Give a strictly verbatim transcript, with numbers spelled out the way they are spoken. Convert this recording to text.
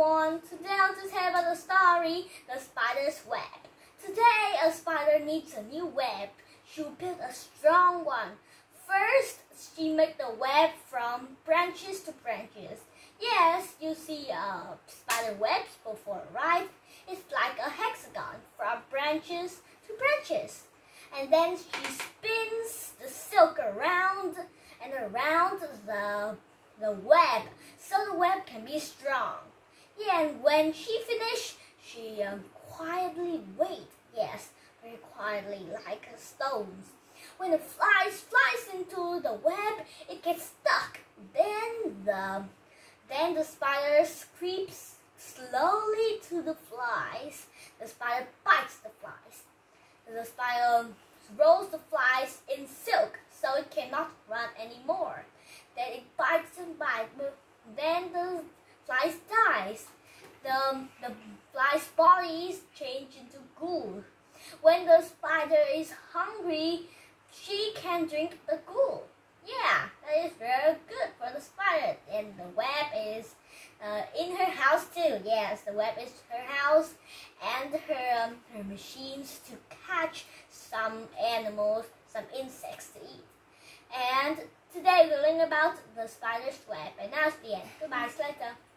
everyone, today I want to tell about the story, The Spider's Web. Today a spider needs a new web. She will build a strong one. First, she makes the web from branches to branches. Yes, you see uh, spider webs before, right? It's like a hexagon from branches to branches. And then she spins the silk around and around the the web, so the web can be strong. Yeah, and when she finished, she um, quietly wait. Yes, very quietly, like a stones. When the flies flies into the web, it gets stuck. Then the then the spider creeps slowly to the flies. The spider bites the flies. The spider rolls the flies in silk, so it cannot run anymore. Then it bites and bites, but then the flies dies. The, the fly's bodies change into goo. When the spider is hungry, she can drink the goo. Yeah, that is very good for the spider. And the web is uh, in her house too. Yes, the web is her house and her, um, her machines to catch some animals, some insects to eat. And today we learn about the spider's web. And now it's the end. Goodbye, see you later.